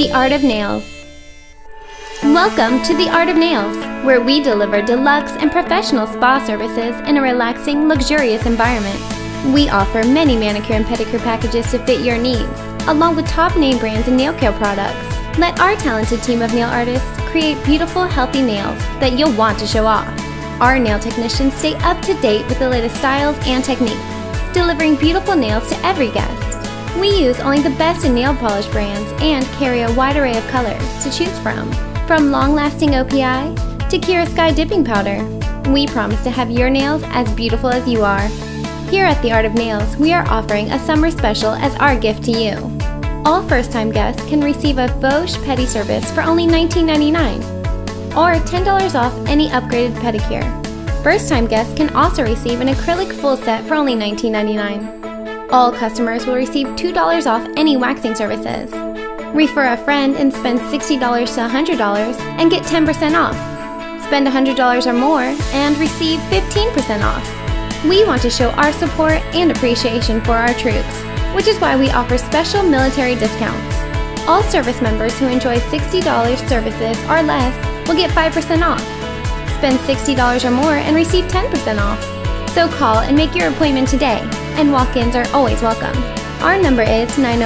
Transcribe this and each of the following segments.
The Art of Nails. Welcome to The Art of Nails, where we deliver deluxe and professional spa services in a relaxing, luxurious environment. We offer many manicure and pedicure packages to fit your needs, along with top name brands and nail care products. Let our talented team of nail artists create beautiful, healthy nails that you'll want to show off. Our nail technicians stay up to date with the latest styles and techniques, delivering beautiful nails to every guest. We use only the best in nail polish brands and carry a wide array of colors to choose from long-lasting OPI to Kira Sky dipping powder. We promise to have your nails as beautiful as you are. Here at The Art of Nails, we are offering a summer special as our gift to you. All first-time guests can receive a Bosch Pedi service for only $19.99 or $10 off any upgraded pedicure. First-time guests can also receive an acrylic full set for only $19.99. All customers will receive $2 off any waxing services. Refer a friend and spend $60 to $100 and get 10% off. Spend $100 or more and receive 15% off. We want to show our support and appreciation for our troops, which is why we offer special military discounts. All service members who enjoy $60 services or less will get 5% off. Spend $60 or more and receive 10% off. So call and make your appointment today, and walk-ins are always welcome. Our number is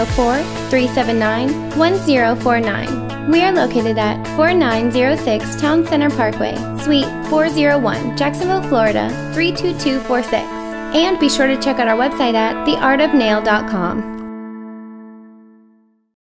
904-379-1049. We are located at 4906 Town Center Parkway, Suite 401, Jacksonville, Florida 32246. And be sure to check out our website at theartofnail.com.